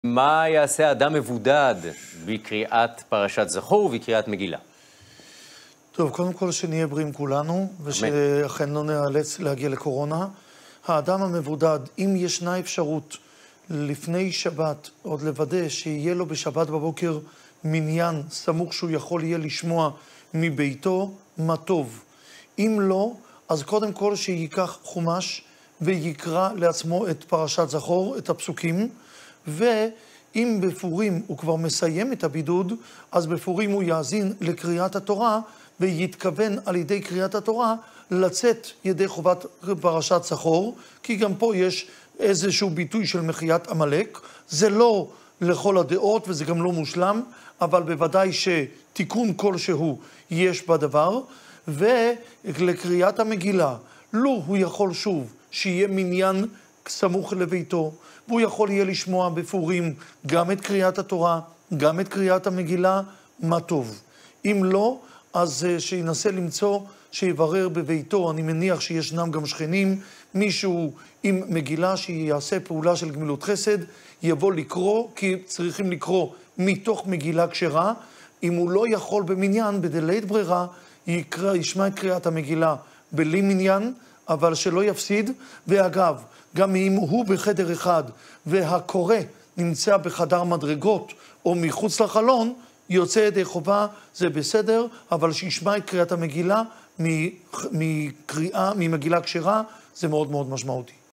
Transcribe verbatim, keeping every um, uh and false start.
מה יעשה אדם מבודד בקריאת פרשת זכור ובקריאת מגילה? טוב, קודם כל שנהיה בריאים כולנו, ושאכן לא נאלץ להגיע לקורונה. האדם המבודד, אם ישנה אפשרות לפני שבת, עוד לוודא שיהיה לו בשבת בבוקר מניין סמוך שהוא יכול יהיה לשמוע מביתו, מה טוב. אם לא, אז קודם כל שיקח חומש ויקרא לעצמו את פרשת זכור, את הפסוקים, ואם בפורים הוא כבר מסיים את הבידוד, אז בפורים הוא יאזין לקריאת התורה, ויתכוון על ידי קריאת התורה לצאת ידי חובת פרשת זכור, כי גם פה יש איזשהו ביטוי של מחיית עמלק. זה לא לכל הדעות וזה גם לא מושלם, אבל בוודאי שתיקון כלשהו יש בדבר. ולקריאת המגילה, לו הוא יכול שוב שיהיה מניין סמוך לביתו, והוא יכול יהיה לשמוע בפורים גם את קריאת התורה, גם את קריאת המגילה, מה טוב. אם לא, אז שינסה למצוא, שיברר בביתו, אני מניח שישנם גם שכנים, מישהו עם מגילה שיעשה פעולה של גמילות חסד, יבוא לקרוא, כי צריכים לקרוא מתוך מגילה כשרה. אם הוא לא יכול במניין, בדלית ברירה, יקרא, ישמע את קריאת המגילה בלי מניין, אבל שלא יפסיד. ואגב, גם אם הוא בחדר אחד והקורא נמצא בחדר מדרגות או מחוץ לחלון, יוצא ידי חובה, זה בסדר, אבל שישמע את קריאת המגילה מקריאה, ממגילה כשרה, זה מאוד מאוד משמעותי.